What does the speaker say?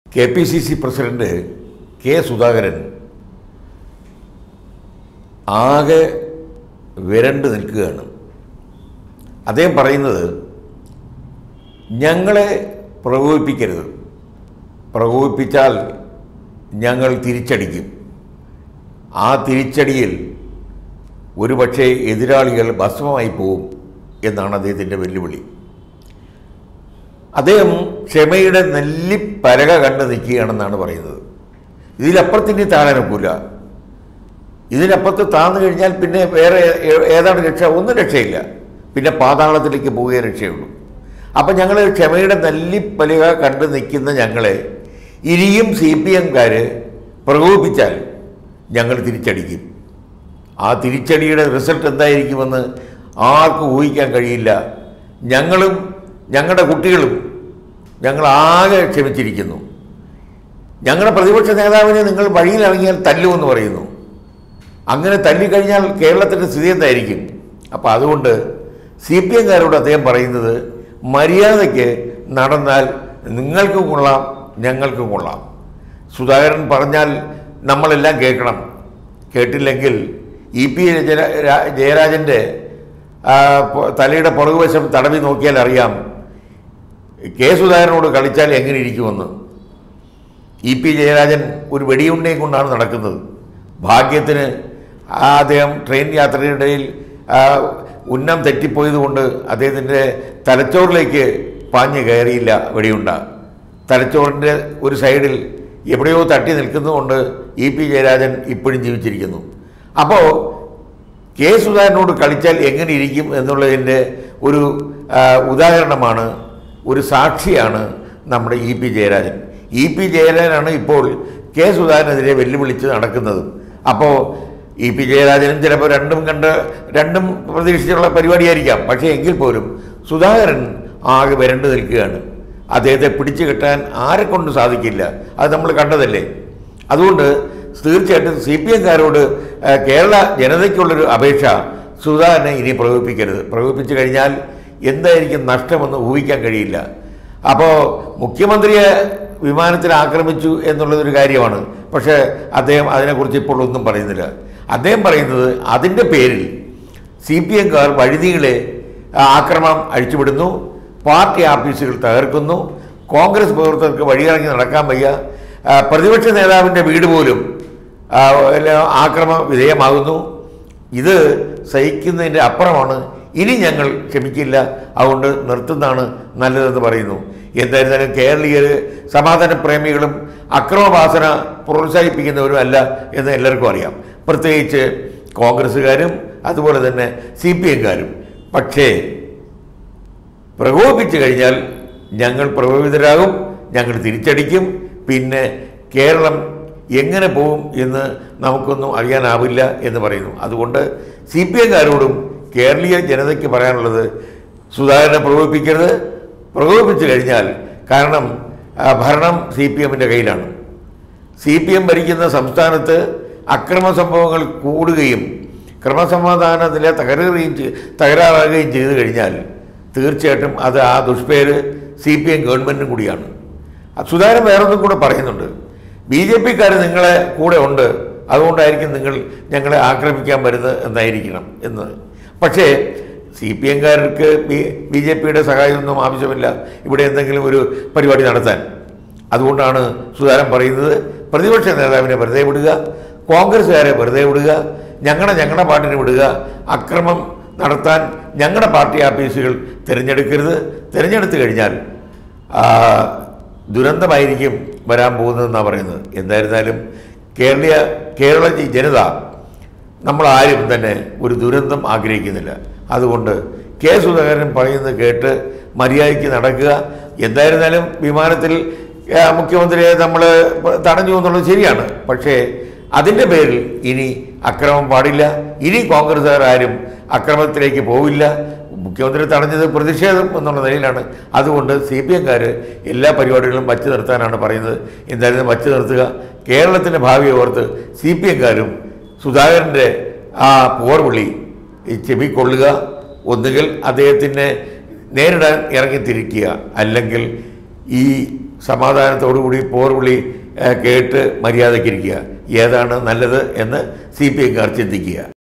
KPCC president K Sudhakaran ആകെ വിരണ്ട് നിൽക്കുകയാണ്. അദ്ദേഹം പറയുന്നത്, ഞങ്ങളെ പ്രകോപിപ്പിക്കരുത്, പ്രകോപിപ്പിച്ചാൽ ഞങ്ങൾ തിരിച്ചടിക്കും. ആ തിരിച്ചടിയിൽ ഒരുപക്ഷെ എതിരാളികൾ ഭസ്മമായി പോവും എന്നാണ് അദ്ദേഹത്തിൻ്റെ വെല്ലുവിളി. അദ്ദേഹം ക്ഷമയുടെ നെല്ലിപ്പലക കണ്ട് നിൽക്കുകയാണെന്നാണ് പറയുന്നത്. ഇതിലപ്പുറത്തിൻ്റെ താഴെ നിൽക്കില്ല. ഇതിനപ്പുറത്ത് താഴ്ന്നു കഴിഞ്ഞാൽ പിന്നെ വേറെ ഏതാണ് രക്ഷ? ഒന്നും രക്ഷയില്ല. പിന്നെ പാതാളത്തിലേക്ക് പോവുകയേ രക്ഷയുള്ളൂ. അപ്പം ഞങ്ങൾ ക്ഷമയുടെ നെല്ലിപ്പലക കണ്ട് നിൽക്കുന്ന ഞങ്ങളെ ഇനിയും CPM-കാർ പ്രകോപിപ്പിച്ചാൽ ഞങ്ങൾ തിരിച്ചടിക്കും. ആ തിരിച്ചടിയുടെ റിസൾട്ട് എന്തായിരിക്കുമെന്ന് ആർക്കും ഊഹിക്കാൻ കഴിയില്ല. ഞങ്ങളും ഞങ്ങളുടെ കുട്ടികളും ഞങ്ങളാകെ ക്ഷമിച്ചിരിക്കുന്നു. ഞങ്ങളുടെ പ്രതിപക്ഷ നേതാവിനെ നിങ്ങൾ വഴിയിലിറങ്ങിയാൽ തല്ലുമെന്ന് പറയുന്നു. അങ്ങനെ തല്ലിക്കഴിഞ്ഞാൽ കേരളത്തിൻ്റെ സ്ഥിതി എന്തായിരിക്കും? അപ്പോൾ അതുകൊണ്ട് CPM-കാരോട് അദ്ദേഹം പറയുന്നത്, മര്യാദയ്ക്ക് നടന്നാൽ നിങ്ങൾക്കും കൊള്ളാം, ഞങ്ങൾക്കും കൊള്ളാം. സുധാകരൻ പറഞ്ഞാൽ നമ്മളെല്ലാം കേൾക്കണം. കേട്ടില്ലെങ്കിൽ EP ജയരാജൻ്റെ തലയുടെ പുറകുവശം തടവി നോക്കിയാൽ അറിയാം കെ സുധാകരനോട് കളിച്ചാൽ എങ്ങനെ ഇരിക്കുമെന്ന്. EP ജയരാജൻ ഒരു വെടിയുണ്ടയും കൊണ്ടാണ് നടക്കുന്നത്. ഭാഗ്യത്തിന് അദ്ദേഹം ട്രെയിൻ യാത്രയിടയിൽ ഉന്നം തെറ്റിപ്പോയതുകൊണ്ട് അദ്ദേഹത്തിൻ്റെ തലച്ചോറിലേക്ക് പാഞ്ഞ് കയറിയില്ല വെടിയുണ്ട. തലച്ചോറിൻ്റെ ഒരു സൈഡിൽ എവിടെയോ തട്ടി നിൽക്കുന്നതുകൊണ്ട് EP ജയരാജൻ ഇപ്പോഴും ജീവിച്ചിരിക്കുന്നു. അപ്പോൾ കെ സുധാകരനോട് കളിച്ചാൽ എങ്ങനെ ഇരിക്കും എന്നുള്ളതിൻ്റെ ഒരു ഉദാഹരണമാണ്, ഒരു സാക്ഷിയാണ് നമ്മുടെ EP ജയരാജൻ. EP ജയരാജനാണ് ഇപ്പോൾ കെ സുധാകരനെതിരെ വെല്ലുവിളിച്ച് നടക്കുന്നത്. അപ്പോൾ EP ജയരാജനും ചിലപ്പോൾ രണ്ടും പ്രതീക്ഷിച്ചുള്ള പരിപാടിയായിരിക്കാം. പക്ഷേ എങ്കിൽ പോലും സുധാകരൻ ആകെ വരണ്ടു നിൽക്കുകയാണ്. അദ്ദേഹത്തെ പിടിച്ചു കെട്ടാൻ ആരെക്കൊണ്ട് സാധിക്കില്ല. അത് നമ്മൾ കണ്ടതല്ലേ. അതുകൊണ്ട് തീർച്ചയായിട്ടും CPM-കാരോട് കേരള ജനതയ്ക്കുള്ളൊരു അപേക്ഷ, സുധാകരനെ ഇനി പ്രകോപിപ്പിക്കരുത്. പ്രകോപിപ്പിച്ചു കഴിഞ്ഞാൽ എന്തായിരിക്കും നഷ്ടമെന്ന് ഊഹിക്കാൻ കഴിയില്ല. അപ്പോൾ മുഖ്യമന്ത്രിയെ വിമാനത്തിൽ ആക്രമിച്ചു എന്നുള്ളതൊരു കാര്യമാണ്. പക്ഷേ അദ്ദേഹം അതിനെക്കുറിച്ച് ഇപ്പോൾ ഒന്നും പറയുന്നില്ല. അദ്ദേഹം പറയുന്നത് അതിൻ്റെ പേരിൽ CPM-കാർ വഴുതികളെ ആക്രമണം അഴിച്ചുവിടുന്നു, പാർട്ടി ഓഫീസുകൾ തകർക്കുന്നു, കോൺഗ്രസ് പ്രവർത്തകർക്ക് വഴിയിറങ്ങി നടക്കാൻ വയ്യ, പ്രതിപക്ഷ നേതാവിൻ്റെ വീട് പോലും ആക്രമണ വിധേയമാകുന്നു. ഇത് സഹിക്കുന്നതിൻ്റെ അപ്പുറമാണ്. ഇനി ഞങ്ങൾ ക്ഷമിക്കില്ല, അതുകൊണ്ട് നിർത്തുന്നതാണ് നല്ലതെന്ന് പറയുന്നു. എന്തായിരുന്നാലും കേരളീയർ സമാധാന പ്രേമികളും അക്രമവാസന പ്രോത്സാഹിപ്പിക്കുന്നവരും അല്ല എന്ന് എല്ലാവർക്കും അറിയാം. പ്രത്യേകിച്ച് കോൺഗ്രസ്സുകാരും അതുപോലെ തന്നെ CPM-കാരും. പക്ഷേ പ്രകോപിപ്പിച്ചു കഴിഞ്ഞാൽ ഞങ്ങൾ പ്രകോപിതരാകും, ഞങ്ങൾ തിരിച്ചടിക്കും. പിന്നെ കേരളം എങ്ങനെ പോകും എന്ന് നമുക്കൊന്നും അറിയാനാവില്ല എന്ന് പറയുന്നു. അതുകൊണ്ട് CPM-കാരോടും കേരളീയ ജനതയ്ക്ക് പറയാനുള്ളത്, സുധാകരനെ പ്രകോപിപ്പിക്കരുത്. പ്രകോപിപ്പിച്ചു കഴിഞ്ഞാൽ, കാരണം ഭരണം CPM-ൻ്റെ കയ്യിലാണ്. CPM ഭരിക്കുന്ന സംസ്ഥാനത്ത് അക്രമ സംഭവങ്ങൾ കൂടുകയും ക്രമസമാധാനത്തിലെ തകരാറാകുകയും ചെയ്തു കഴിഞ്ഞാൽ തീർച്ചയായിട്ടും അത് ആ ദുഷ്പേര് CPM ഗവൺമെൻറ്റിനും കൂടിയാണ്. സുധാകരൻ വേറൊന്നും കൂടെ പറയുന്നുണ്ട്, BJP-കാർ നിങ്ങളെ കൂടെ ഉണ്ട്, അതുകൊണ്ടായിരിക്കും നിങ്ങൾ ഞങ്ങളെ ആക്രമിക്കാൻ വരുന്നത് എന്നായിരിക്കണം എന്ന്. പക്ഷേ CPM-കാർക്ക് BJP-യുടെ സഹായമൊന്നും ആവശ്യമില്ല ഇവിടെ എന്തെങ്കിലും ഒരു പരിപാടി നടത്താൻ. അതുകൊണ്ടാണ് സുധാകരൻ പറയുന്നത്, പ്രതിപക്ഷ നേതാവിനെ വെറുതെ വിടുക, കോൺഗ്രസ്സുകാരെ വെറുതെ വിടുക, ഞങ്ങളുടെ പാർട്ടിനെ വിടുക, അക്രമം നടത്താൻ ഞങ്ങളുടെ പാർട്ടി ഓഫീസുകൾ തിരഞ്ഞെടുക്കരുത്. തിരഞ്ഞെടുത്തു കഴിഞ്ഞാൽ ദുരന്തമായിരിക്കും വരാൻ പോകുന്നതെന്നാണ് പറയുന്നത്. എന്തായിരുന്നാലും കേരള ജനത നമ്മളാരും തന്നെ ഒരു ദുരന്തം ആഗ്രഹിക്കുന്നില്ല. അതുകൊണ്ട് കെ സുധാകരൻ പറയുന്നത് കേട്ട് മര്യാദയ്ക്ക് നടക്കുക. എന്തായിരുന്നാലും വിമാനത്തിൽ മുഖ്യമന്ത്രിയെ നമ്മൾ തടഞ്ഞു എന്നുള്ളത് ശരിയാണ്. പക്ഷേ അതിൻ്റെ പേരിൽ ഇനി അക്രമം പാടില്ല. ഇനി കോൺഗ്രസ്സുകാർ ആരും അക്രമത്തിലേക്ക് പോവില്ല. മുഖ്യമന്ത്രി തടഞ്ഞത് പ്രതിഷേധം എന്നുള്ള നിലയിലാണ്. അതുകൊണ്ട് CPM-കാർ എല്ലാ പരിപാടികളും വച്ചു നിർത്താനാണ് പറയുന്നത്. എന്തായാലും വച്ചു നിർത്തുക. കേരളത്തിൻ്റെ ഭാവിയെ ഓർത്ത് CPM-കാരും സുധാകരൻ്റെ ആ പോർവിളി ചെവിക്കൊള്ളുക. ഒന്നുകിൽ അദ്ദേഹത്തിനെ നേരിടാൻ ഇറങ്ങിത്തിരിക്കുക, അല്ലെങ്കിൽ ഈ സമാധാനത്തോടുകൂടി പോർവിളി കേട്ട് മര്യാദയ്ക്കിരിക്കുക. ഏതാണ് നല്ലത് എന്ന് CPM-കാർ ചിന്തിക്കുക.